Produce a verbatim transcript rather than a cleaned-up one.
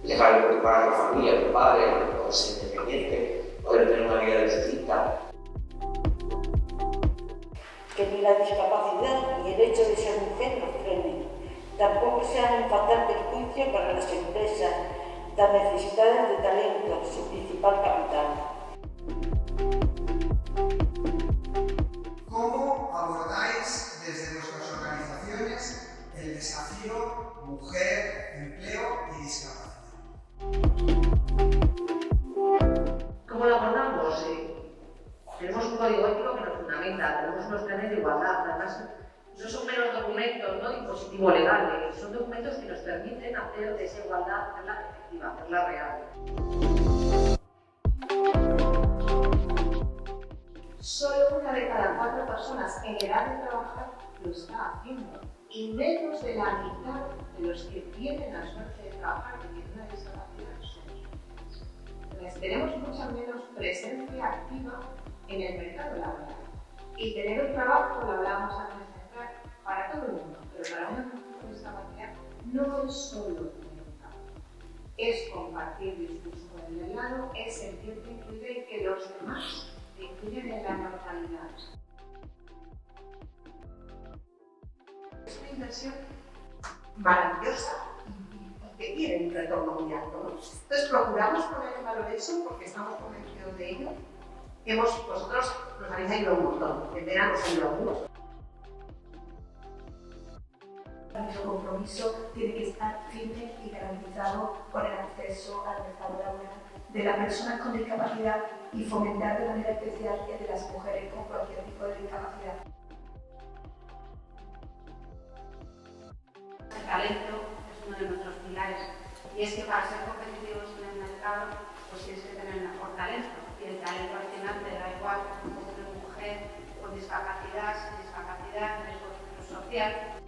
dejar de preocupar a la familia, a tu padre, poder ser independiente, poder tener una vida distinta. Que ni la discapacidad ni el hecho de ser mujer nos frenen. Tampoco sean un fatal perjuicio para las empresas tan necesitadas de talento, su principal capital. ¿Cómo abordáis desde vuestras organizaciones el desafío mujer, empleo y discapacidad? ¿Cómo lo abordamos? Eh, tenemos un código ético que nos fundamenta, tenemos unos planes de igualdad, además no son meros documentos, ¿no?, impositivo legal, eh, son documentos que nos permiten hacer de esa igualdad, hacerla efectiva, hacerla real. Solo una de cada cuatro personas en edad de trabajar lo está haciendo, y menos de la mitad de los que tienen la suerte de trabajar y tienen una discapacidad son mujeres. Entonces, tenemos mucha menos presencia activa en el mercado laboral. Y tener un trabajo, lo hablábamos antes de entrar, para todo el mundo, pero para una persona con discapacidad no es solo tener un trabajo. Es compartir discurso con el de lado, es sentirte incluido y que los demás te incluyen en la normalidad. Es una inversión maravillosa y que tiene un retorno muy alto, ¿no? Entonces procuramos poner en valor eso porque estamos convencidos de ello. Hemos, vosotros nos habéis ayudado un montón, en verano os ayudado mucho. Nuestro compromiso tiene que estar firme y garantizado con el acceso al mercado laboral de las personas con discapacidad y fomentar de manera especial el de las mujeres con cualquier tipo de discapacidad. El talento es uno de nuestros pilares y es que para ser competitivos en el mercado pues tienes que tener el mejor talento y el talento al final te da igual si eres mujer con discapacidad, sin discapacidad, en el contexto social.